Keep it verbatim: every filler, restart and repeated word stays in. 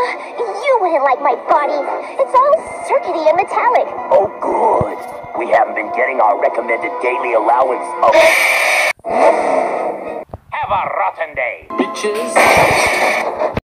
You wouldn't like my body. It's all circuity and metallic. Oh, good. We haven't been getting our recommended daily allowance of... Have a rotten day. Bitches.